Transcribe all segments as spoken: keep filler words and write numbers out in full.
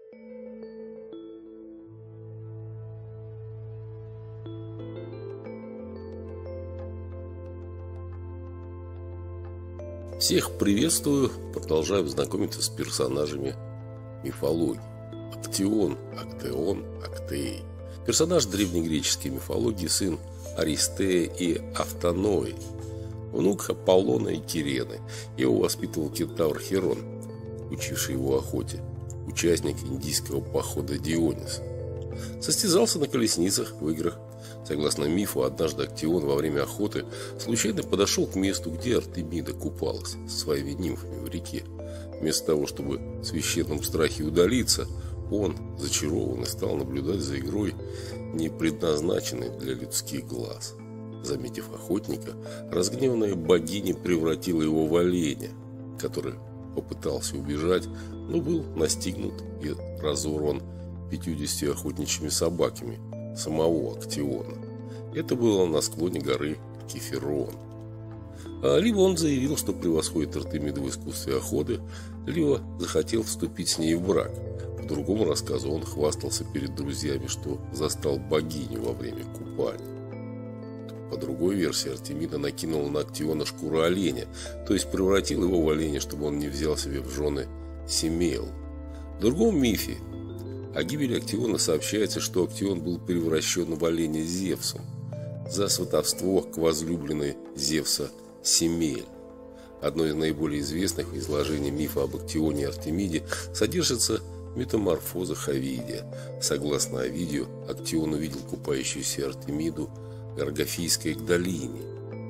Всех приветствую, продолжаем знакомиться с персонажами мифологии. Актион, Актеон, Актей. Персонаж древнегреческой мифологии, сын Аристея и Автонои, внук Аполлона и Кирены. Его воспитывал кентавр Херон, учивший его охоте, участник индийского похода Дионис. Состязался на колесницах в играх. Согласно мифу, однажды Актион во время охоты случайно подошел к месту, где Артемида купалась со своими нимфами в реке. Вместо того, чтобы в священном страхе удалиться, он, зачарованный, стал наблюдать за игрой, не предназначенной для людских глаз. Заметив охотника, разгневанная богиня превратила его в оленя, который попытался убежать, но был настигнут и разорван пятьюдесятью охотничьими собаками самого Актиона. Это было на склоне горы Кефирон. А либо он заявил, что превосходит Артемиду в искусстве охоты, либо захотел вступить с ней в брак. По другому рассказу он хвастался перед друзьями, что застал богиню во время купания. По другой версии, Артемида накинула на Актиона шкуру оленя, то есть превратила его в оленя, чтобы он не взял себе в жены Семейл. В другом мифе о гибели Актиона сообщается, что Актион был превращен в оленя Зевсом за сватовство к возлюбленной Зевса Семель. Одно из наиболее известных изложений мифа об Актионе и Артемиде содержится в метаморфозах Овидия. Согласно Овидию, Актион увидел купающуюся Артемиду в Аргофийской долине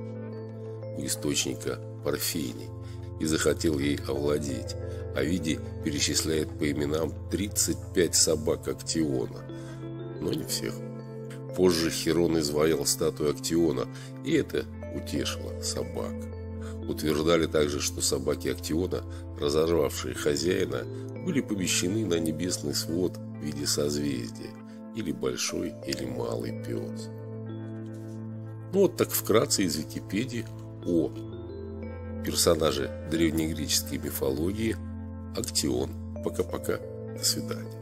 у источника Парфений и захотел ей овладеть. Овидий перечисляет по именам тридцать пять собак Актиона, но не всех. Позже Херон изваял статую Актиона, и это утешило собак. Утверждали также, что собаки Актиона, разорвавшие хозяина, были помещены на небесный свод в виде созвездия, или большой, или малый пес. Ну вот так вкратце из Википедии о персонаже древнегреческой мифологии Актион. Пока-пока. До свидания.